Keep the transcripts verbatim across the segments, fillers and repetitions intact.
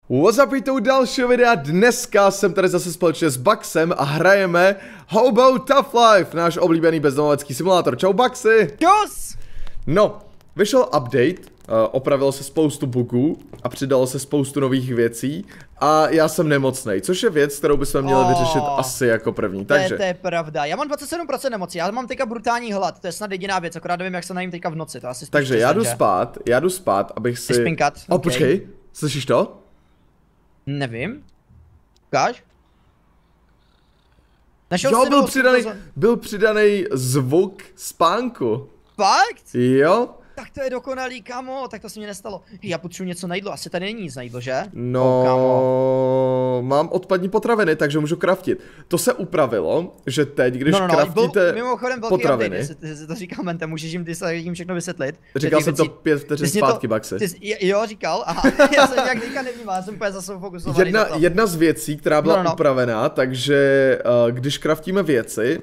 What's up, u dalšího videa. Dneska jsem tady zase společně s Buxem a hrajeme Hobo Tough Life, náš oblíbený bezdomovecký simulátor. Čau Buxy! Čus! No, vyšel update, uh, opravilo se spoustu bugů a přidalo se spoustu nových věcí a já jsem nemocnej, což je věc, kterou bychom měli Oh, vyřešit asi jako první, to je, takže... to je pravda, já mám dvacet sedm procent nemoci, já mám teďka brutální hlad, to je snad jediná věc, akorát nevím, jak se najím teďka v noci, to asi Takže já jdu spát, já jdu spát, abych si... Spinkat, O, okay. počkej, slyšíš to? Nevím. Ukáž? Našel Jo, jsi byl novou přidaný, zón- byl přidaný zvuk spánku. Fakt? Jo? Tak to je dokonalý, kamo, tak to se mi nestalo. Já potřebuji něco na jídlo, asi tady není nic na jídlo, že? No, Oh, kámo. mám odpadní potraviny, takže můžu craftit. To se upravilo, že teď, když No, no, no, craftíte byl, mimochodem velký potraviny. update, jestli, jestli to říkal Mentem, můžeš jim, ty se jim všechno vysvětlit. Říkal Ty jsem to věci- pět vteřin ty jsi to- zpátky, Buxy. ty jsi- Jo, říkal, aha, já jsem nějak teďka nevnímal, já jsem úplně zase fokusovaný Jedna, na to. jedna z věcí, která byla No, no, no. upravená, takže uh, když craftíme věci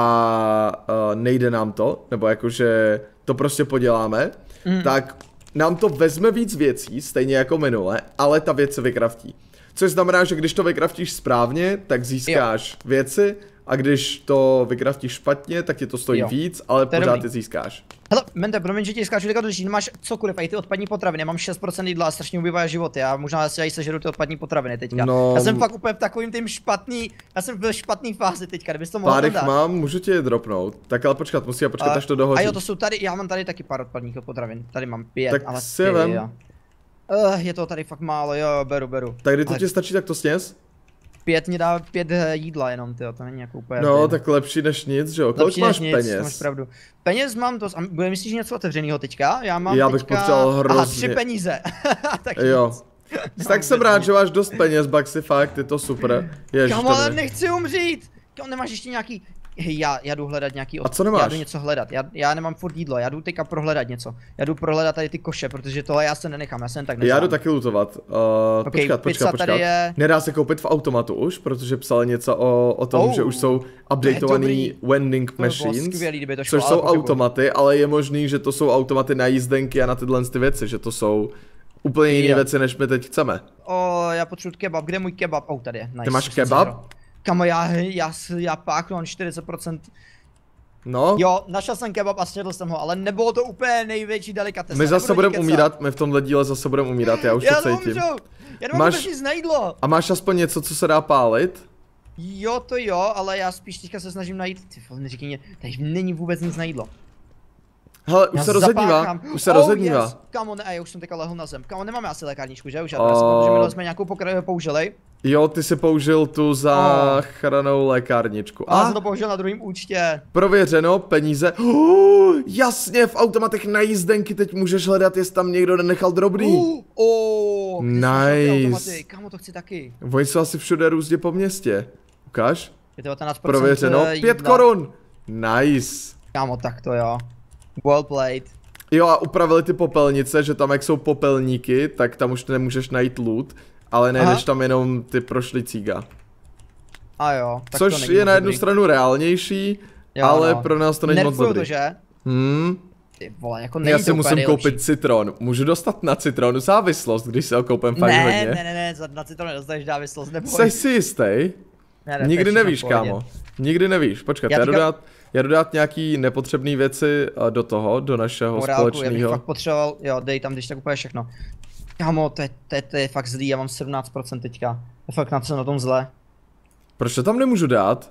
a uh, nejde nám to, nebo jakože to prostě poděláme, Mm. tak nám to vezme víc věcí, stejně jako minule, ale ta věc se vykraftí. Což znamená, že když to vykraftíš správně, tak získáš jo. věci, a když to vykraftíš špatně, tak ti to stojí Jo. víc, ale To je pořád dobrý. ty získáš. Hele, Mente, promiň, že ti skáču teďka do řeči, máš cokoliv, i ty odpadní potraviny, já mám šest procent jídla a strašně ubývá životy, já možná asi aj sežeru ty odpadní potraviny teďka. No, Já jsem fakt úplně v takovým tím špatný, já jsem byl špatný fázi teďka, kdybys to mohl Pár jich dát. mám, můžu ti je dropnout. Tak ale počkat, musím počkat, A- až to dohodí. A jo, to jsou tady, já mám tady taky pár odpadních potravin, tady mám pět, Tak ale si je vem. jo. Uh, je to tady fakt málo, jo, jo, beru, beru. Tak když to Ale ti stačí, tak to sněz? pět mě dá pět eh, jídla jenom, tyjo, to není jako úplně... No, ty- tak lepší než nic, že jo? Kolik Lepší než máš nic, peněz? Máš pravdu. Peněz mám to, a bude myslíš něco otevřeného teďka? Já mám Já bych teďka... potřeboval Aha, hrozně. tři peníze. tak Jo. nic. Tak jsem rád, že máš dost peněz, Buxy, fakt, je to super. Ježiš, Kámo, to ale mě- nechci umřít! Kámo, nemáš ještě nějaký... Hej, já, já jdu hledat nějaký... A co nemáš? Já jdu něco hledat, já, já nemám furt jídlo, já jdu teďka prohledat něco. Já jdu prohledat tady ty koše, protože tohle já se nenechám, já se jen tak nechám. Já jdu taky lootovat. Uh, Ok, počkat, pizza počkat, počkat. tady je. Nedá se koupit v automatu už, protože psali něco o, o tom, Oh, že už jsou updateovaný vending To by bylo machines, skvělý, kdyby to šlo, což ale jsou pochybuju. automaty, ale je možný, že to jsou automaty na jízdenky a na tyhle ty věci, že to jsou úplně jiné Jo. věci, než my teď chceme. O, já potřebuji kebab, kde je můj kebab? Oh, tady je, nice. Ty máš už jsem kebab? sežral. Kámo, já, já, já páknu, mám čtyřicet procent. No, Jo, našel jsem kebab a snědl jsem ho, ale nebylo to úplně největší delikates. my zase budeme umírat, my v tomhle díle zase budeme umírat, já už Já to cítím. umřu! Já nemám Máš- vůbec nic na jídlo! A máš aspoň něco, co se dá pálit? Jo, to jo, ale já spíš teďka se snažím najít, ty vole, neříkej mě, tady není vůbec nic na jídlo. Hele, už Já se rozednívá, zapáchám. už se Oh, rozednívá. yes. Kámo, ne, já už jsem teďka lehl na zem. Kámo, nemáme asi lékárničku, že? Už já si pamatuju, že minule jsme nějakou pokra- použili. Jo, ty si použil tu záchrannou lékárničku. A já A jsem to použil na druhém účtě. prověřeno, peníze. Oh, jasně, v automatech na jízdenky teď můžeš hledat, jestli tam někdo nenechal drobný. Uh, oh, Nice. Kámo, to chci taky. Oni jsou asi všude různě po městě. Ukáž? Je to devatenáct procent Prověřeno, jídla. pět korun. Nice. Kámo, tak to jo. Well played. Jo, a upravili ty popelnice, že tam jak jsou popelníky, tak tam už nemůžeš najít loot, ale najdeš Aha. tam jenom ty prošlý cíga. A jo. Tak to Což není je moc na jednu dobrý. stranu reálnější, Jo, ale no. pro nás to není moc Nerfujou dobrý. to, že? Hmm. Ty vole, jako není Já to si úplně musím nejlepší. koupit citron. Můžu dostat na citronu závislost, když si ho koupím fakt ne, hodně? ne, ne, ne, za- na citron nedostaneš závislost, neboj. Jseš si jistý? Ne, ne, to je Nikdy všechno nevíš, v pohodě. kámo. Nikdy nevíš. Počkat, já, Já jdu teďka- dát, já jdu dát nějaký nepotřebné věci a, do toho, do našeho Morálku, já bych společného. fakt potřeboval, jo, dej tam když tak úplně všechno. Kámo, to je, to, je, to je fakt zlý, já mám sedmnáct procent teďka. Je fakt na co na tom zle. Proč to tam nemůžu dát?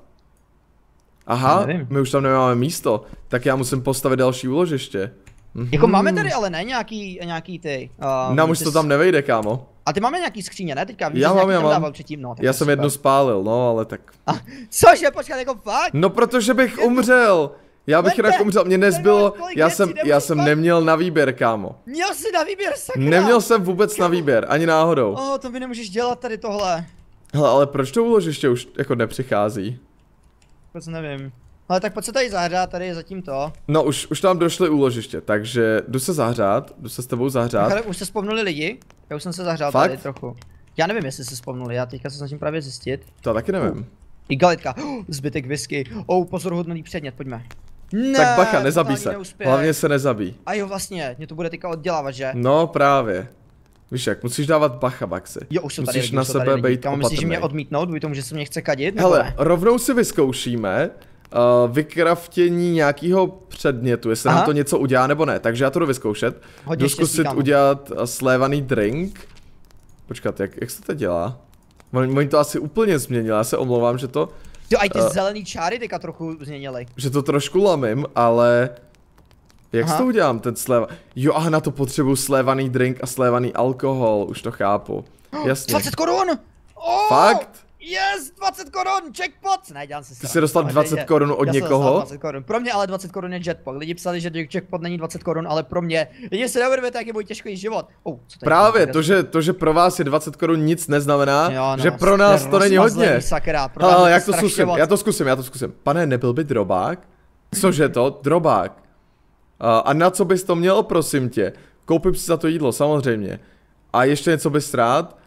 Aha, Já nevím. my už tam nemáme místo, tak já musím postavit další úložiště. Mhm. Jako máme tady ale ne nějaký, nějaký ty. Uh, Nám už ty to s- tam nevejde, kámo. A ty máme nějaký skříně, ne? Teďka víš, Já že mám, nějaký já tam mám. dával předtím, no, tak Já to je jsem super. jednu spálil, no, ale tak. A, cože, počkat, jako fakt? No protože bych umřel. Já bych Vente, jinak umřel, mě tady nezbylo, máš kolik já věcí, jsem, nebudeš já jsem fakt- neměl na výběr, kámo. Měl jsi na výběr, sakra! Neměl jsem vůbec na výběr, ani náhodou. Oh, to mi nemůžeš dělat tady tohle. Hele, ale proč to úložiště už jako nepřichází? Vůbec nevím. Ale tak pojď se tady zahřát, tady je zatím to. No už, už tam došly úložiště, takže jdu se zahřát, jdu se s tebou zahřát. Ale už se spomnuli lidi? Já už jsem se zahřál Fakt? tady trochu. Já nevím, jestli se spomnuli, já teďka se snažím právě zjistit. To taky nevím. Igalitka, oh, zbytek whisky, oh, pozoruhodný předmět, pojďme. Ne, Tak bacha, nezabí totální se. neúspěch. Hlavně se nezabí. A jo, vlastně, mě to bude teďka oddělávat, že? No právě. Víš jak, musíš dávat bacha, Baxi. Jo, už jsou tady musíš lidi, na už jsou sebe tady lidi. být Kámo, myslíš, že mě opatrnej. odmítnout, kvůli tomu, že se mě chce kadit? Hele, ne? rovnou si vyzkoušíme uh, vykraftění nějakého předmětu, jestli Aha. nám to něco udělá nebo ne, takže já to jdu vyzkoušet. Hodně Jdu štěstí, zkusit kámo. udělat uh, slévaný drink. Počkat, jak, jak se to dělá? Oni oni to asi úplně změnili, já se omlouvám, že to, Jo, a i ty Uh, zelený čáry teďka trochu změnily. že to trošku lamím, ale... Jak Aha. to udělám, ten sléva? Jo, aha, na to potřebuju slévaný drink a slévaný alkohol, už to chápu. Jasně. dvacet korun! Oh, Fakt? Yes, dvacet korun, jackpot! Ne, dělám si Ty jsi dostal dvacet korun od Já jsem někoho? dostal dvacet korun. Pro mě ale dvacet korun je jackpot. Lidi psali, že jackpot není dvacet korun, ale pro mě, lidi si neuvědomujete, jak je můj těžký život. Oh, co tady Právě, je? to že, to, že pro vás je dvacet korun nic neznamená, Jo, no, že pro nás jste to není rozmazlený, hodně. Sakra, pro nás Ale je jak to strašně zkusím, moc. já to zkusím, já to zkusím. Pane, nebyl by drobák? Cože to? Drobák. Uh, a na co bys to měl, prosím tě? Koupím si za to jídlo, samozřejmě. A ještě něco bys rád?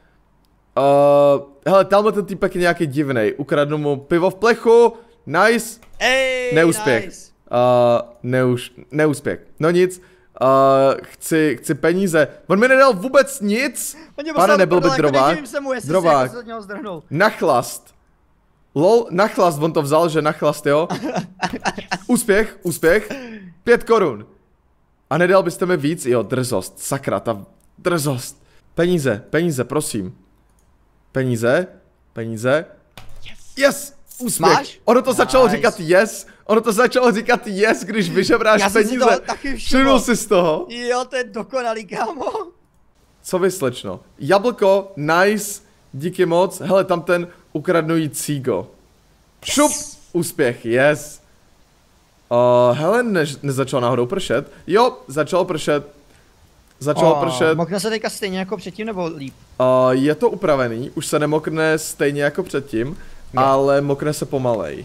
Uh, hele, tamhle ten týpek je nějaký divnej. Ukradnu mu pivo v plechu. Nice. Ej, Neúspěch. Nice. Uh, neuž, neúspěch. No nic. Uh, chci, chci peníze. On mi nedal vůbec nic. Pane, nebyl by drobák. Drobák. Drobák. Nachlast. Lol, nachlast, on to vzal, že nachlast, jo? Úspěch, úspěch. Pět korun. A nedal byste mi víc? Jo, drzost, sakra, ta drzost. Peníze, peníze, prosím. Peníze, peníze. Yes, úspěch. Máš? Ono to začalo Nice. říkat yes, ono to začalo říkat yes, když vyžebráš Já jsem si peníze. toho taky všiml. Všimnul jsi z toho? Jo, to je dokonalý, kámo. Co vy, slečno? Jablko, nice, díky moc. Hele, tam ten ukradnujícígo. Šup, úspěch, yes. Uh, hele, ne, nezačalo náhodou pršet? Jo, začalo pršet. Začalo Oh, pršet. Mokne se teďka stejně jako předtím, nebo líp? Uh, je to upravený, už se nemokne stejně jako předtím, Jo. ale mokne se pomalej.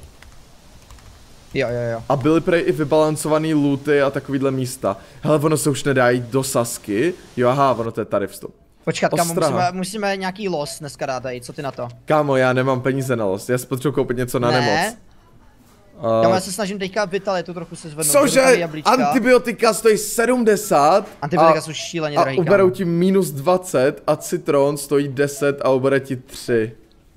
Jo, jo, jo. A byly prej i vybalancovaný looty a takovýhle místa. Hele, ono se už nedá jít do Sasky. Jo, aha, ono to je tady vstup. Počkat, kámo, Ostraha. musíme, musíme nějaký los dneska dát tady, co ty na to? Kámo, já nemám peníze na los, já si potřebuji koupit něco na Ne. nemoc. Kámo, Uh, já se snažím teďka vitalitu trochu se zvednout. beru tady cože? jablíčka. Antibiotika stojí sedmdesát Antibiotika a, jsou šíleně a drahý, uberou kámo. ti minus dvacet a citron stojí deset a ubere ti tři.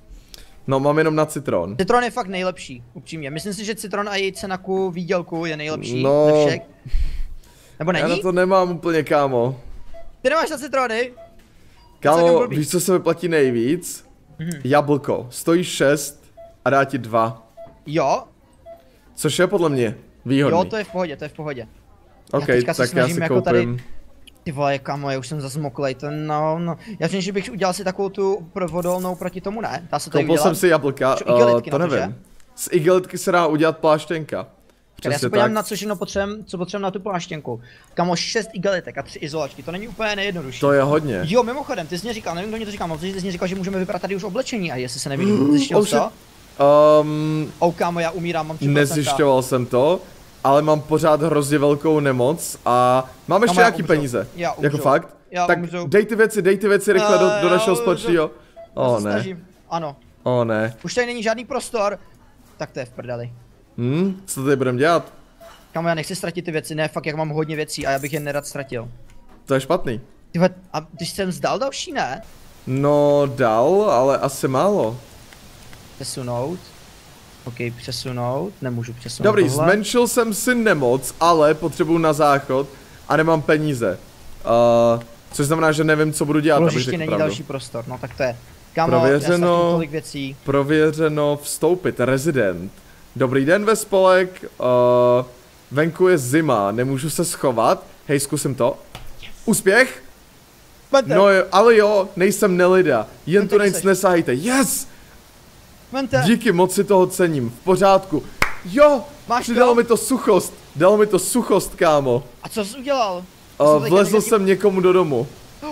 No, mám jenom na citron. Citron je fakt nejlepší, upřímně. Myslím si, že citron a její cena ku výdělku je nejlepší No. ze všech. Nebo Já na není? to nemám úplně, kámo. Ty nemáš na citrony? Kámo, celkem blbý. víš, co se vyplatí nejvíc? Mhm. Jablko. Stojí šest a dá ti dva. Jo, Což je podle mě výhodný. jo, to je v pohodě, to je v pohodě. OK, teďka se tak já snažím si jako koupím. tady- Ty vole, kamo, já už jsem zazmoklej, to no, no. Já přemýšlím, že bych udělal si takovou tu provodolnou proti tomu, ne? Dá se to Koupil udělat? jsem si jablka, Čo, uh, igelitky to na to, nevím. Z igelitky se dá udělat pláštěnka. Já Přesně se podívám tak. na co všechno potřebujeme, co potřebujeme na tu pláštěnku. Kamo, šest igelitek a tři izolačky, to není úplně nejjednodušší. To je hodně. Jo, mimochodem, ty jsi mě říkal, nevím, kdo mě to říkal, ale ty jsi mě říkal, že můžeme vybrat tady už oblečení a jestli se nevím, zjišťoval oh shit. to? Um, Oh, kámo, já umírám, mám tři procenta. nezjišťoval jsem to, ale mám pořád hrozně velkou nemoc a mám ještě Kámo, já nějaký umřu. peníze. Já Jako umřu. fakt? Já tak umřu. dej ty věci, dej ty věci rychle do, do Eh, našeho já společného. Já O se ne, snažím. Ano, o ne. už tady není žádný prostor. Tak to je v prdeli. Hm, co tady budeme dělat? Kámo, já nechci ztratit ty věci, ne, fakt jak mám hodně věcí a já bych je nerad ztratil. To je špatný. Ty vole, a ty jsi sem zdal další, ne? No dal, ale asi málo. Přesunout. OK, přesunout, nemůžu přesunout Dobrý, tohle. zmenšil jsem si nemoc, ale potřebuju na záchod a nemám peníze. Uh, což znamená, že nevím, co budu dělat, abych Ložiště řekl není pravdu. další prostor, no tak to je. Kámo, já Prověřeno. ztratím tolik věcí. Prověřeno, vstoupit, rezident. Dobrý den ve spolek, uh, venku je zima, nemůžu se schovat. Hej, zkusím to. Úspěch? Vente, No jo, ale jo, nejsem nelida, jen Vente, tu kde nic seš? nesahejte. Yes! vente, Díky, moc si toho cením, v pořádku. Jo, Máš přidalo to? mi to suchost, dalo mi to suchost, kámo. a co jsi udělal? Já jsem Uh, teďka vlezl nějaký- jsem někomu do domu.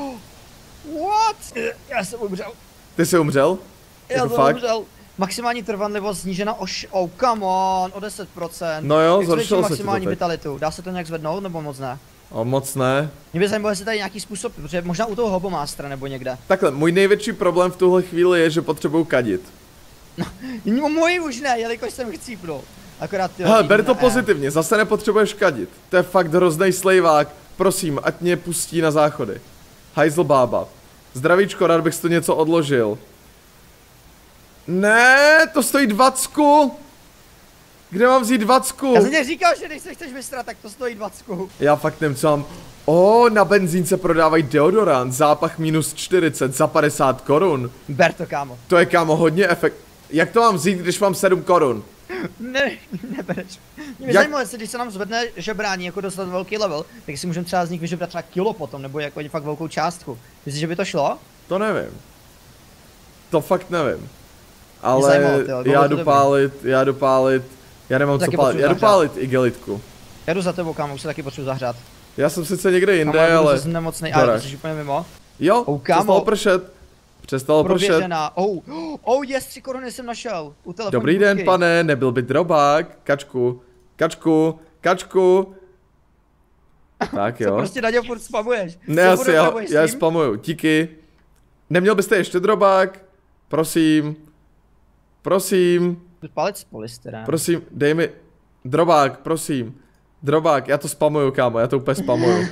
What? Já jsem umřel. Ty jsi umřel? Já Jako jsem fakt? umřel. Maximální trvanlivost snížena o š... Oh, come on, o deset procent. No jo, Jak zhoršilo zvětšit se ti to maximální teď. vitalitu. Dá se to nějak zvednout, nebo moc ne? O, moc ne. Mě by zajímalo, jestli tady nějaký způsob, protože možná u toho hobomástra nebo někde. Takhle, můj největší problém v tuhle chvíli je, že potřebuju kadit. No, můj už ne, jelikož jsem chcípnul. Akorát ty Hele, lidi ber to ne. pozitivně, zase nepotřebuješ kadit. To je fakt hrozný slejvák. Prosím, ať mě pustí na záchody. Hajzl bába. Zdravíčko, rád bych si to něco odložil. Ne, to stojí dvacku. Kde mám vzít dvacku? Já jsem tě říkal, že když se chceš vystrat, tak to stojí dvacku. Já fakt nevím, co mám. O, na benzín se prodávají deodorant, zápach minus čtyřicet za padesát korun. Ber to, kámo. To je, kámo, hodně efekt. Jak to mám vzít, když mám sedm korun? Ne, nebereš. Mě Jak... zajímalo, jestli když se nám zvedne žebrání jako dostat velký level, tak si můžeme třeba z nich vyžebrat třeba kilo potom, nebo jako fakt velkou částku. Myslíš, že by to šlo? To nevím. To fakt nevím. Ale zajímalo, tyjo, já jdu pálit, já jdu pálit, já nemám co pálit, já jdu pálit igelitku. Já jdu za tebou, kámo, už se taky potřebuji zahřát. Já jsem sice někde jinde, kámo, ale... Jsem nemocnej, ale jsi úplně mimo. Jo, oh, kámo. přestalo pršet. Přestalo pršet. Oh, oh yes, tři koruny jsem našel. U telefonu. Dobrý den, pane, nebyl by drobák. Kačku, kačku, kačku. Tak jo. Co prostě na ně furt spamuješ? Ne, asi já, já je spamuju, díky. Neměl byste ještě drobák? Prosím. Prosím. Palec z polystyrén. Prosím, dej mi drobák, prosím. Drobák, já to spamuju, kámo, já to úplně spamuju.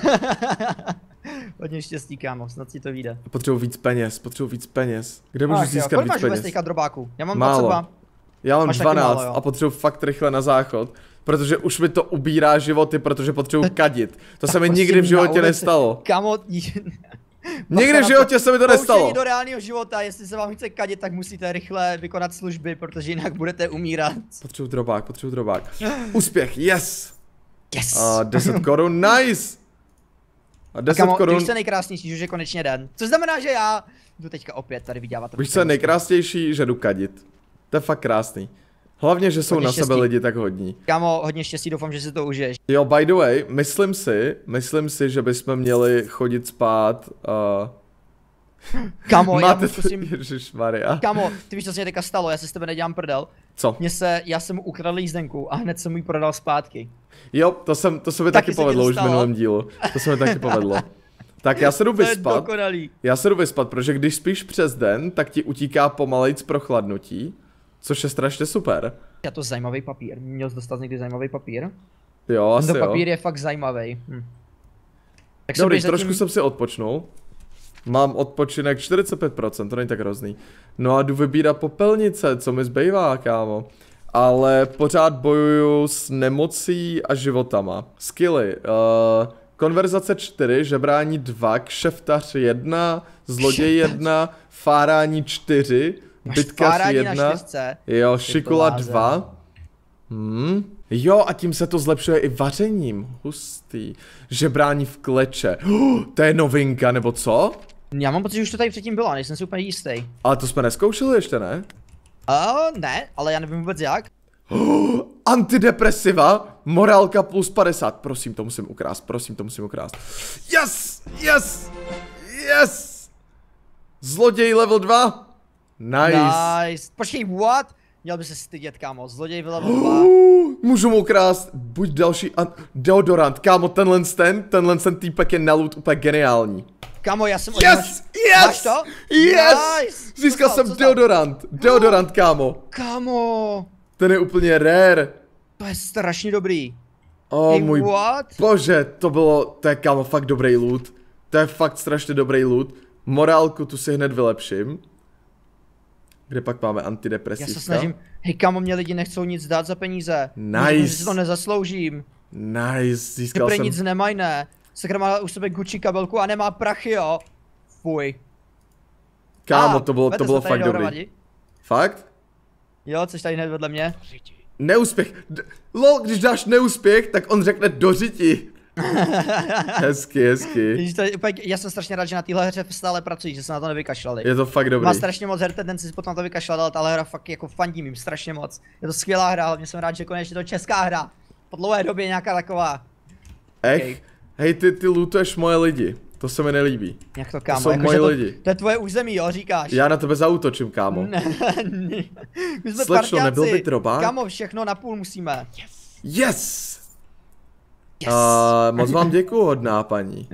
Hodně štěstí, kámo, snad si to vyjde. Potřebuji víc peněz, potřebuji víc peněz. Kde můžu Ach, získat jo, víc peněz? Kolik máš drobáků? Já mám málo. dvacet dva. Já mám máš dvanáct málo, a potřebuji fakt rychle na záchod. Protože už mi to ubírá životy, protože potřebuji kadit. To se mi nikdy v životě nestalo. Kámo, nikdy v životě se mi to nestalo. Do reálného života, jestli se vám chce kadit, tak musíte rychle vykonat služby, protože jinak budete umírat. Potřebuji drobák, potřebuji drobák. Úspěch, yes! Yes! A deset korun, nice! A deset korun. Víš co nejkrásnější, že už je konečně den. Což znamená, že já jdu teďka opět tady vydělávat. Víš co je nejkrásnější, že jdu kadit. To je fakt krásný. Hlavně, že jsou hodně na štěstí. Sebe lidi tak hodní. Kámo, hodně štěstí, doufám, že si to užiješ. Jo, by the way, myslím si, myslím si, že bychom měli chodit spát. Uh... Kámo, Máte já mu zkusím... Ježišmarja. Kámo, ty víš, co se mě teďka stalo, já si s tebe nedělám prdel. Co? Mně se, já jsem mu ukradl jízdenku a hned jsem mu ji prodal zpátky. Jo, to, jsem, to se mi taky, taky povedlo už v minulém dílu. To se mi taky povedlo. Tak já se jdu vyspat. Já se jdu vyspat, protože když spíš přes den, tak ti utíká pomalejc prochladnutí. Což je strašně super. Já to zajímavý papír. Měl jsi dostat někdy zajímavý papír? Jo, asi Tento jo. papír je fakt zajímavý. Hm. Dobrý, trošku zatím... jsem si odpočnul. Mám odpočinek čtyřicet pět procent, to není tak hrozný. No a jdu vybírat popelnice, co mi zbývá, kámo. Ale pořád bojuju s nemocí a životama. Skilly. Uh, konverzace čtyři, žebrání dva, kšeftař jedna, zloděj jedna, fárání čtyři. Bitkař jedna, jo, šikula dva. Hmm. Jo, a tím se to zlepšuje i vařením. Hustý. Žebrání v kleče. Oh, to je novinka, nebo co? Já mám pocit, že už to tady předtím bylo, nejsem si úplně jistý. Ale to jsme neskoušeli ještě, ne? Uh, ne, ale já nevím vůbec jak. Oh, antidepresiva, morálka plus padesát. Prosím, to musím ukrást, prosím, to musím ukrást. Yes, yes, yes. Zloděj level dva. Nice. Nice. Počkej, what? Měl by se stydět, kámo, zloděj v level dva. Uh, můžu mu ukrást buď další deodorant, kámo, tenhle ten, tenhle ten týpek je na loot úplně geniální. Kámo, já jsem... Yes, yes, máš to? Yes, nice. získal co jsem co deodorant, deodorant, kámo. Kámo. Ten je úplně rare. To je strašně dobrý. Oh, hey, můj what? bože, to bylo, to je, kámo, fakt dobrý loot. To je fakt strašně dobrý loot. Morálku tu si hned vylepším. Kde pak máme antidepresivka? Já se snažím, hej kámo, mě lidi nechcou nic dát za peníze. Nice. Myslím, že si to nezasloužím. Nice, získal Ty jsem. nic nemají, ne. Sakra má u sebe Gucci kabelku a nemá prachy, jo. Fuj. Kámo, ah, to bylo, to bylo fakt dobrý. Dohromady. Fakt? Jo, což tady hned vedle mě. Neúspěch. D Lol, když dáš neúspěch, tak on řekne dořiti. Hezky, hezky. Já jsem strašně rád, že na téhle hře stále pracují, že se na to nevykašlali. Je to fakt dobrý. Má strašně moc her tendenci si potom na to vykašlat, ale tahle hra fakt jako fandím jim strašně moc. Je to skvělá hra, hlavně jsem rád, že konečně to česká hra. Po dlouhé době nějaká taková. Ech, okay. Hej, ty, ty lootuješ moje lidi. To se mi nelíbí. Jak to, kámo? To jsou jako, moje to, lidi. To je tvoje území, jo, říkáš? Já na tebe zaútočím, kámo. Ne, ne. My jsme Slečno, nebyl by drobák? Kámo, všechno na půl musíme. Yes! Yes! Yes. Uh, moc vám děkuju, hodná paní.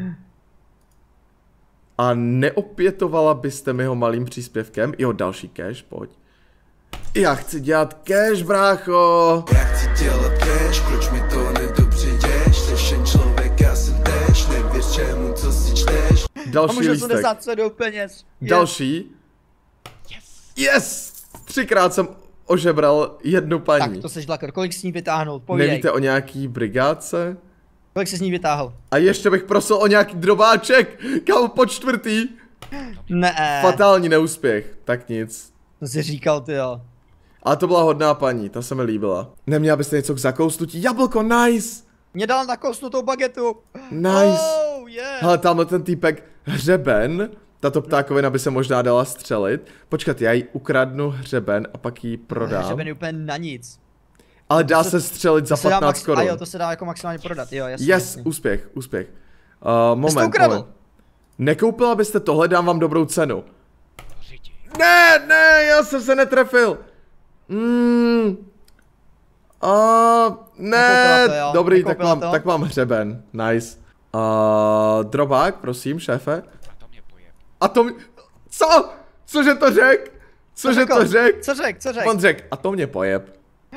A neopětovala byste mi ho malým příspěvkem? Jo, další cash, pojď. Já chci dělat cash, brácho! Já chci dělat cash, proč mi to nedopřijdeš? Slyšen člověk, já jsem tež, nevěř čemu, co si čteš. Další můžu lístek. osmdesát sedm peněz. Další. Yes! Třikrát jsem ožebral jednu paní. Tak to seš dlakr, kolik s ní vytáhnout, povídej. Nevíte o nějaký brigádce? Kolik jsi s ní vytáhl? A ještě bych prosil o nějaký drobáček. Kámo, po čtvrtý. Ne. Fatální neúspěch. Tak nic. To jsi říkal, ty jo. Ale to byla hodná paní, ta se mi líbila. Neměla byste něco k zakousnutí? Jablko, nice! Mě dal nakousnutou bagetu. Nice. Oh, yeah. Hele, tamhle ten týpek hřeben. Tato ptákovina by se možná dala střelit. Počkat, já jí ukradnu hřeben a pak ji prodám. Hřeben je úplně na nic. Ale dá To se střelit za To se dá patnáct max- korun. A jo, to se dá jako maximálně prodat, jo, jasně. Yes, jasně. úspěch, úspěch. Uh, Jsi to moment, ukradl? moment. Nekoupila byste tohle, dám vám dobrou cenu. Ne, ne, já jsem se netrefil. Mm. A ne, Nekoupila to, jo, dobrý, tak nekoupila mám, to. tak mám hřeben, nice. Uh, drobák, prosím, šéfe. A to mě, co? Cože to řek? Cože řekl? to řek? Co řek, co řek? On řek, a to mě pojeb.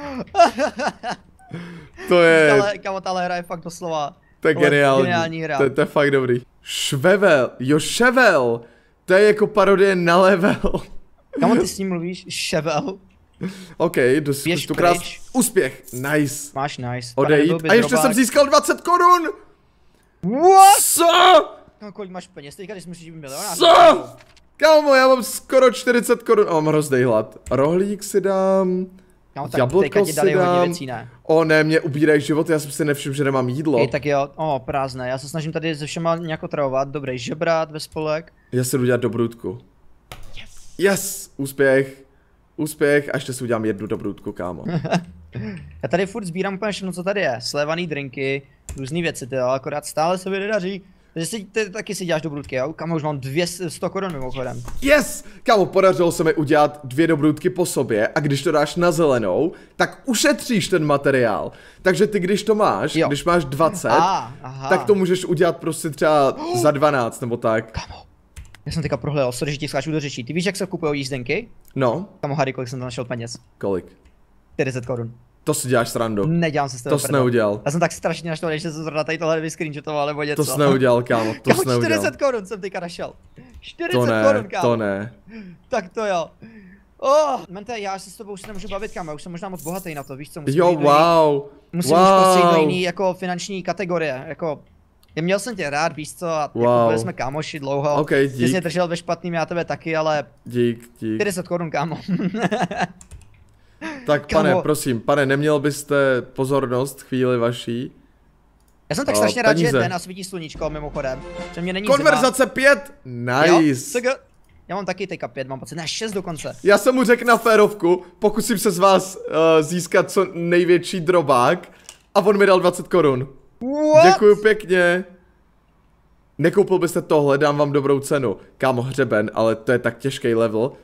To je, Ale kamo, tahle hra je fakt doslova. to je tohle je geniální, geniální hra. to, je- to je fakt dobrý. Švevel, jo ševel, to je jako parodie na level. Kamo, ty s ním mluvíš? Ševel. OK, dos, Běž tu krás, pryč. úspěch, nice. Máš nice. Odejít, Pane, byl by a ještě drobák. jsem získal dvacet korun. What? Co? No, kolik máš peněz? Teďka, když musíš být milionář. Co? Kámo, já mám skoro čtyřicet korun a mám hrozný hlad. Rohlík si dám, Kamo, tak jablko teďka ti si dali hodně dám. věcí, ne? O ne, mě ubírají život, já jsem si nevšiml, že nemám jídlo. Hej, tak jo, o, prázdné. Já se snažím tady se všema nějak otravovat. Dobrý, žebrat ve spolek. Já si jdu dělat dobrůdku. Yes, úspěch. Úspěch a ještě si udělám jednu dobrůdku, kámo. Já tady furt sbírám úplně všechno, co tady je. Slévaný drinky, různé věci, ty jo, akorát stále se mi nedaří. Takže si, ty, taky si děláš dobrůdky, jo? Kam už mám dvě stě korun mimochodem. Yes! Kámo, podařilo se mi udělat dvě dobrůdky po sobě a když to dáš na zelenou, tak ušetříš ten materiál. Takže ty, když to máš, Jo. když máš dvacet, Ah, aha. tak to můžeš udělat prostě třeba za dvanáct nebo tak. Kamo, já jsem teďka prohlédl, sorry, že ti skáču do řečí. Ty víš, jak se kupují jízdenky? No, Kamo, Harry, kolik jsem tam našel peněz? kolik? čtyřicet korun. To si děláš srandu. Nedělám se z toho To jsi prdel. neudělal. Já jsem tak strašně naštvaný, že jsem zrovna tady tohle vyscreenshotoval nebo něco. To jsi neudělal, kámo, to Kamo, jsi neudělal. čtyřicet korun jsem teďka našel. čtyřicet To ne, korun, kámo. to ne. Tak to jo. Oh, mente, já se s tobou už nemůžu bavit, kámo, já už jsem možná moc bohatý na to, víš co, musím Jo, jít do jiný- wow. musím wow. prostě jít do Wow. jiný jako finanční kategorie, jako, já měl jsem tě rád, víš co, a Wow. jako byli jsme kámoši dlouho, Ok, ty dík. jsi mě držel ve špatným, já tebe taky, ale Dík, dík. čtyřicet korun, kámo. Tak Kámo. pane, prosím, pane, neměl byste pozornost chvíli vaší? Já jsem tak O, strašně rád, že je peníze. den a svítí sluníčko, mimochodem, že mě není Konverzace pět! zima. Jo, Nice! C G. Já mám taky teďka pět, mám pocit, ne, šest dokonce. Já jsem mu řekl na férovku, pokusím se z vás uh, získat co největší drobák a on mi dal dvacet korun. What? Děkuju pěkně. Nekoupil byste tohle, dám vám dobrou cenu. Kámo, hřeben, ale to je tak těžký level.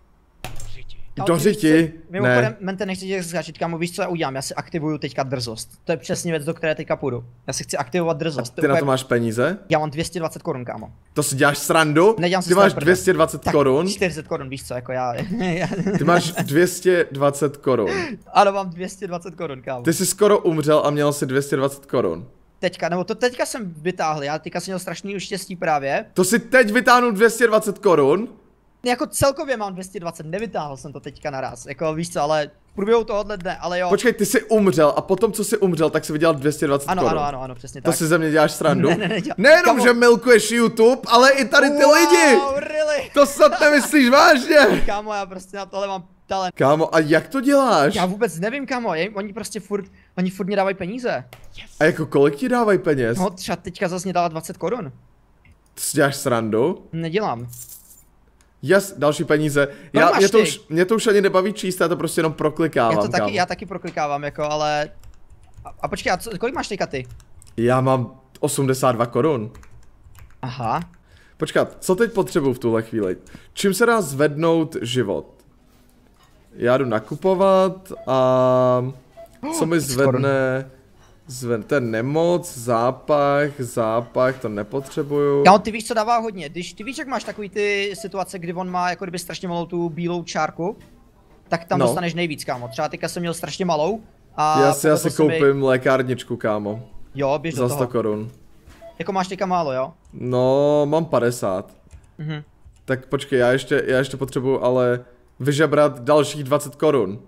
No, Do ty víš řiti? co, Mimochodem, Ne. mente, nechci tě skáčet, kámo, víš co já udělám, já si aktivuju teďka drzost. To je přesně věc, do které teďka půjdu. Já si chci aktivovat drzost. Ty na úplně- to máš peníze? Já mám dvě stě dvacet korun, kámo. To si děláš srandu? Nedělám si Ty z toho máš prdel. dvě stě dvacet Tak korun? čtyřicet korun, víš co, jako já. Ty máš dvě stě dvacet korun. Ano, mám dvě stě dvacet korun, kámo. Ty jsi skoro umřel a měl si dvě stě dvacet korun. Teďka, nebo to teďka jsem vytáhl, já teďka jsem měl strašný štěstí právě. To si teď vytáhnu dvě stě dvacet korun? Jako celkově mám dvě stě dvacet, nevytáhl jsem to teďka naraz, jako víš co, ale v průběhu tohohle dne, ale jo. Počkej, ty jsi umřel a potom, co jsi umřel, tak jsi vydělal dvě stě dvacet Ano, korun. ano, ano, ano, přesně To tak. si ze mě děláš srandu? Ne, ne, nedělám. Nejenom, Kamo. že milkuješ YouTube, ale i tady ty Wow, lidi! really? To snad nemyslíš vážně! Kámo, já prostě na tohle mám talent. Kámo, a jak to děláš? Já vůbec nevím, kámo, je- oni prostě furt, oni furt mě dávají peníze. A jako kolik ti dávají peněz? No, třeba teďka zase mě dala dvacet korun. To si děláš srandu? Nedělám. Yes, další peníze. Já, máš mě, to ty? už, mě to už ani nebaví číst, já to prostě jenom proklikávám, Já to taky, kámo. já taky proklikávám, jako, ale... A, a počkej, a co, kolik máš teďka ty? Já mám osmdesát dva korun. Aha. Počkat, co teď potřebuju v tuhle chvíli? Čím se dá zvednout život? Já jdu nakupovat a... Co mi zvedne... Zvedne, ten nemoc, zápach, zápach, to nepotřebuju. Kámo, ty víš, co dává hodně, když ty víš, jak máš takový ty situace, kdy on má jako kdyby strašně malou tu bílou čárku, tak tam No. dostaneš nejvíc, kámo. Třeba teďka jsem měl strašně malou a... Já si asi povedlo se mi- koupím lékárničku, kámo. Jo, běž do Za toho. sto korun. Jako máš teďka málo, jo? No, mám padesát. Mhm. Tak počkej, já ještě, já ještě potřebuju ale vyžebrat dalších dvacet korun.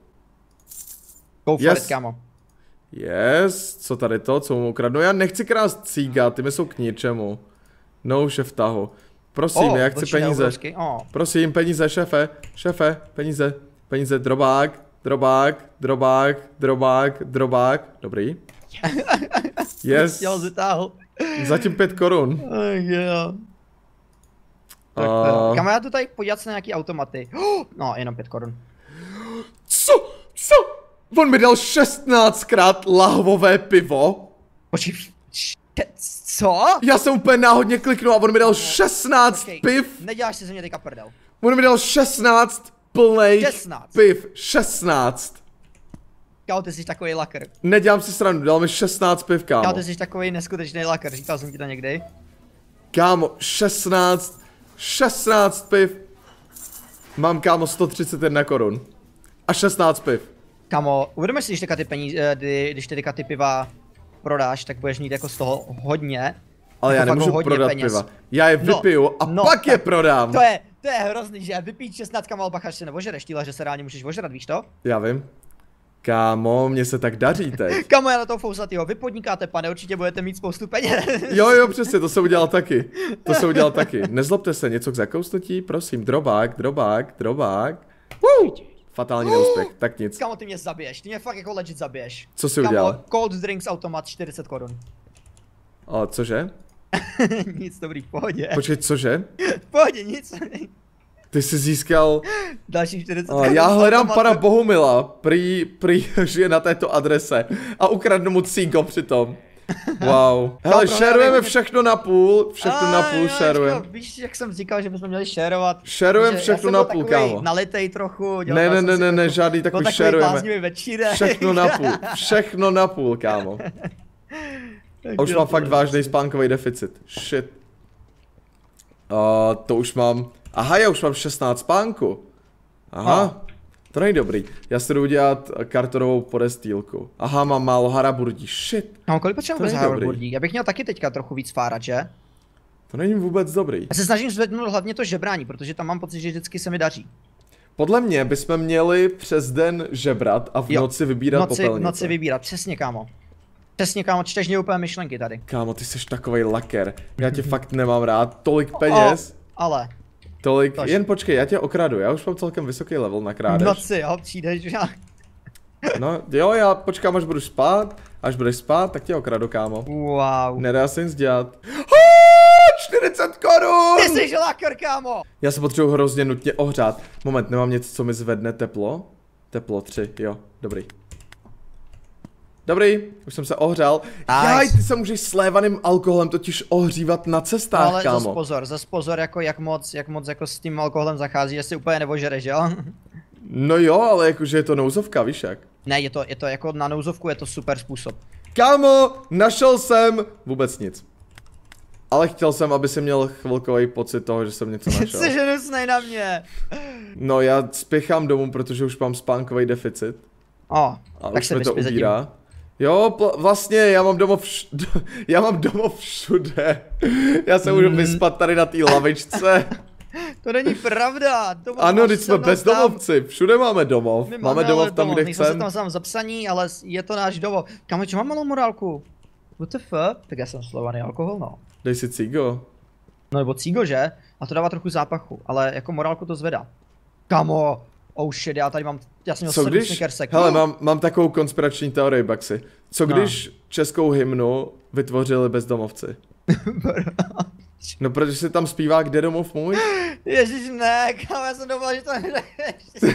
Go for Yes. it, kámo. Yes, co tady to, co mu ukradnu? Já nechci krást cíga, ty mi jsou k ničemu. No, šef tahu. Prosím, O, já chci vlčí peníze. neobrovský, o. Prosím, peníze, šefe, šefe, peníze, peníze, drobák, drobák, drobák, drobák, drobák, dobrý. Yes, Chtěl vytáhl. zatím pět korun. Ach jo. Tak A- to. Kam já tu tady podívat se na nějaký automaty? Oh, no, jenom pět korun. Co? Co? On mi dal šestnáctkrát lahvové pivo. Počkej, š- co? Já jsem úplně náhodně kliknul a on mi dal šestnáct Počkej, piv. Neděláš si ze mě teďka prdel. On mi dal šestnáct plnej šestnáct. piv. šestnáct. Kámo, ty jsi takový lakr. Nedělám si srandu, dal mi šestnáct piv, Kámo, kámo. ty jsi takový neskutečný lakr, říkal jsem ti to někdy. Kámo, šestnáct, šestnáct piv. Mám, kámo, sto třicet jedna korun. A šestnáct piv. Kámo, uvědomíš si, když teďka ty peníze, kdy, když ty teďka ty piva prodáš, tak budeš mít jako z toho hodně. Ale já Jako fakt nemůžu hodně prodat peněz. piva. Já je No, vypiju a no, pak je tak prodám. To je, to je hrozný, že vypít šestnáct kamal bachař se neožereš, týhle, že se reálně můžeš ožrat, víš to? Já vím. Kámo, mně se tak daří teď. Kámo, já na toho fousatýho, vy podnikáte, pane, určitě budete mít spoustu peněz. Jo, jo, přesně, to jsem udělal taky. To jsem udělal taky. Nezlobte se, něco k zakousnutí, prosím, drobák, drobák, drobák. Woo! Fatální neúspěch, tak nic. Kámo, ty mě zabiješ, ty mě fakt jako legit zabiješ. Co jsi Kámo, udělal? cold drinks automat čtyřicet korun. O, cože? Nic, dobrý, v pohodě. Počkej, cože? V pohodě, nic. Ty jsi získal... Další čtyřicet O, korun. já z hledám automatu. pana Bohumila, prý, prý žije na této adrese a ukradnu mu cígo přitom. Wow. Hele, Dobro, šerujeme já všechno na půl, všechno na půl jo, šerujeme. Ačko, víš, jak jsem říkal, že bychom měli šerovat. Šerujeme Že všechno já jsem na byl půl, takovej kámo. Nalitej trochu. dělal Ne, ne, jsem ne, si ne, ne, trochu- žádný byl takový takový šerujeme. bláznivý večírek. Všechno na půl, všechno na půl, kámo. A už mám fakt vážný spánkový deficit. Shit. Uh, to už mám... Aha, já už mám šestnáct spánku. Aha. To není dobrý. Já si jdu udělat kartonovou podestýlku. Aha, mám málo haraburdí. Shit. No, kolik potřebujeme To vůbec není dobrý. haraburdí? Já bych měl taky teďka trochu víc fárat, že? To není vůbec dobrý. Já se snažím zvednout hlavně to žebrání, protože tam mám pocit, že vždycky se mi daří. Podle mě bychom měli přes den žebrat a v Jo. noci vybírat Noci, popelnice. noci vybírat, přesně kámo. Přesně kámo, čteš mě úplně myšlenky tady. Kámo, ty jsi takovej laker. Já tě fakt nemám rád. Tolik peněz. O, ale, Tolik. Tož. Jen počkej, já tě okradu. Já už mám celkem vysoký level na v krádež. noci, jo, přijdeš, že? No, jo, já počkám, až budu spát. Až budeš spát, tak tě okradu, kámo. Wow. Nedá se nic dělat. Ah, čtyřicet korun! Ty jsi lakr, kámo! Já se potřebuji hrozně nutně ohřát. Moment, nemám něco, co mi zvedne teplo? Teplo tři, jo, dobrý. Dobrý, už jsem se ohřál. Nice. Jaj, ty se můžeš slévaným alkoholem totiž ohřívat na cestách, No, ale zas kámo. pozor, zas pozor, jako jak moc, jak moc jako s tím alkoholem zachází, že si úplně nevožereš, jo? No jo, ale jakože je to nouzovka, víš jak. Ne, je to, je to jako na nouzovku, je to super způsob. Kámo, našel jsem vůbec nic. Ale chtěl jsem, aby si měl chvilkový pocit toho, že jsem něco našel. Jsi hnusnej na mě. No já spěchám domů, protože už mám spánkový deficit. O, A tak už se mi to vyspí zatím. ubírá. Jo, pl- vlastně já mám domov vš- já mám domov všude. Já se můžu Mm. vyspat tady na té lavičce. To není pravda. Domov Ano, máš teď se jsme mnou bezdomovci, všude máme domov. tam. My Máme ale domov tam, kde nejsme se chcem. tam sám zapsaní, ale je to náš domov. Kámo, čo mám malou morálku? What the fuck? Tak já jsem slovaný alkohol, no. Dej si cigo. No nebo cígo, že? A to dává trochu zápachu, ale jako morálku to zvedá. Kamo, oh shit, já tady mám, já jsem měl Co sedm když, snickersek. hele, mám, mám takovou konspirační teorii, Baxi. Co No. když českou hymnu vytvořili bezdomovci? No, protože se tam zpívá Kde domov můj? Ježiš, ne, kámo, já jsem doufal, že to neřeš.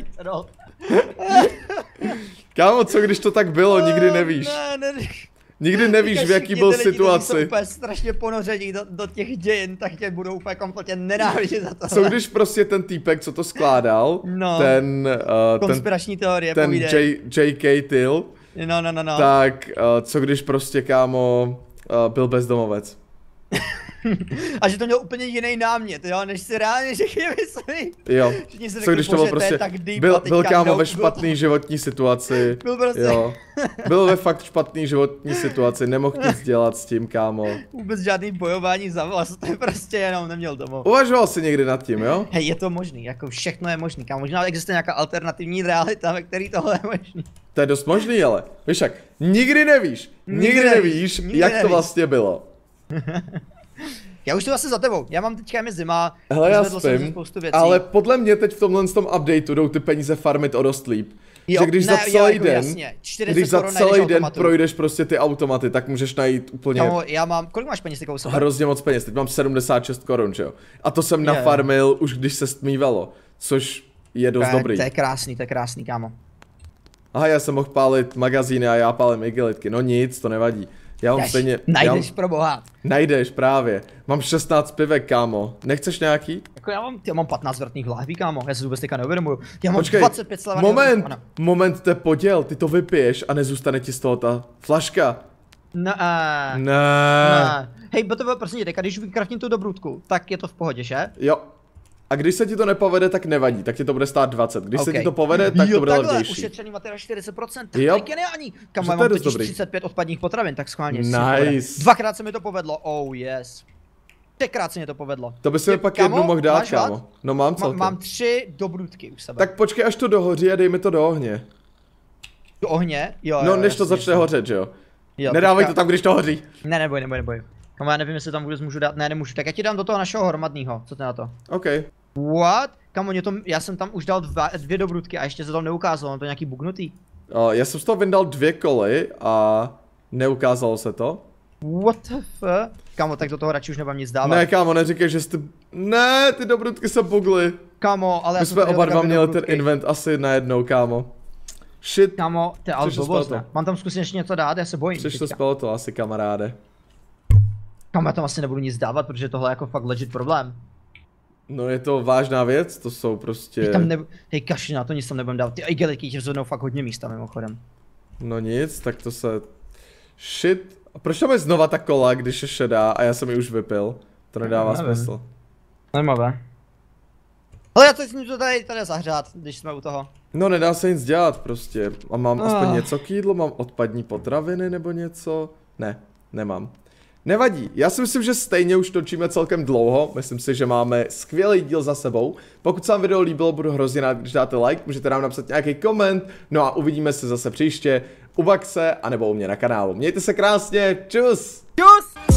Kámo, co když to tak bylo, nikdy nevíš. Ne, ne, ne. Nikdy nevíš, v jaký byl Jsou situaci. úplně strašně ponoření do, do těch dějin, tak tě budou úplně kompletně nenávidět za to. Co když prostě ten týpek, co to skládal, No. ten, uh, ten, Konspirační teorie, ten povídej. J, J K Till, No, no, no, no. tak uh, co když prostě, kámo, uh, byl bezdomovec? A že to měl úplně jiný námět, jo, než si reálně všichni myslí. Jo, si co když to bylo prostě, byl, byl kámo no, ve špatný byl... životní situaci. Byl prostě. Jo, byl ve fakt špatný životní situaci, nemohl nic dělat s tím, kámo. Vůbec žádný bojování za vlast, to je prostě jenom neměl domů. Uvažoval jsi někdy nad tím, jo? Hej, je to možný, jako všechno je možný, kámo, možná existuje nějaká alternativní realita, ve který tohle je možný. To je dost možný, ale víš jak, nikdy nevíš, nikdy, nikdy nevíš, nikdy jak nevíš. To vlastně bylo. Já už to vlastně za tebou, já mám teďka mi zima, hele, já spím, ale podle mě teď v tomhle tom updateu jdou ty peníze farmit o dost líp. Jo, že když ne, za celý jo, jako den, jasně, když za celý den automatu. projdeš prostě ty automaty, tak můžeš najít úplně... Kámo, já mám, kolik máš peněz takovou sobě? Hrozně moc peněz, teď mám sedmdesát šest korun, že jo. A to jsem je, nafarmil už když se stmívalo, což je dost to, dobrý. To je krásný, to je krásný, kámo. Aha, já jsem mohl pálit magazíny a já pálím igelitky, no nic, to nevadí. Já mám Jaž, stejně... Najdeš já, pro boha. Najdeš právě. Mám šestnáct pivek, kámo. Nechceš nějaký? Jako já mám, já mám patnáct vrtných lahví, kámo. Já si to vůbec teďka neuvědomuju. Já mám Počkej, dvacet pět slevaných. Moment, ano. moment, to je poděl. Ty to vypiješ a nezůstane ti z toho ta flaška. Ne. Ne. ne. Hej, bo to bylo prosím tě, teďka, když vykraftím tu dobrůdku, tak je to v pohodě, že? Jo. A když se ti to nepovede, tak nevadí, tak ti to bude stát dvacet. Když okay. se ti to povede, tak jo, to bude levnější. Ušetřený materiál čtyřicet procent, jo. to je geniální. Kam mám totiž třicet pět odpadních potravin, tak schválně. Nice. Dvakrát se mi to povedlo, oh yes. Třikrát se mi to povedlo. To by si mi pak jednu mohl dát, kámo. No mám celkem. Mám tři dobrůdky u sebe. Tak počkej, až to dohoří a dej mi to do ohně. Do ohně? Jo, no jo, než to jasně, začne jasně. hořet, že jo? jo Nedávej teďka... to tam, když to hoří. Ne, neboj, neboj, neboj. Kamo, já nevím, jestli tam vůbec můžu dát, ne, nemůžu, tak já ti dám do toho našeho hromadného, co ty na to? OK. What? Kamo, mě to, já jsem tam už dal dva, dvě dobrůdky a ještě se to neukázalo, on to nějaký bugnutý. O, já jsem z toho vyndal dvě koly a neukázalo se to. What the fuck? Kamo, tak do toho radši už nebudem nic dávat. Ne, kámo, neříkej, že jsi... Ne, ty dobrůdky se bugly. Kámo, ale já My jsme oba dva měli ten invent asi najednou, kámo. Shit. Kámo, to je ale blbost, ne? Mám tam zkusit ještě něco dát, já se bojím. Přiš to spalo to asi, kamaráde. Kámo, já tam asi nebudu nic dávat, protože tohle je jako fakt legit problém. No je to vážná věc, to jsou prostě... Hej, tam ne... Hej, kaši na to, nic tam nebudem dát, ty igelitky ti rozhodnou fakt hodně místa mimochodem. No nic, tak to se... Shit. A proč tam je znova ta kola, když je šedá a já jsem ji už vypil? To nedává no, smysl. Zajímavé. Ale já to jsem to tady, tady zahřát, když jsme u toho. No nedá se nic dělat prostě. A mám oh. aspoň něco k jídlu, mám odpadní potraviny nebo něco? Ne, nemám. Nevadí, já si myslím, že stejně už točíme celkem dlouho, myslím si, že máme skvělý díl za sebou. Pokud se vám video líbilo, budu hrozně rád, když dáte like, můžete nám napsat nějaký koment, no a uvidíme se zase příště u Vaxe, anebo u mě na kanálu. Mějte se krásně, čus! Čus!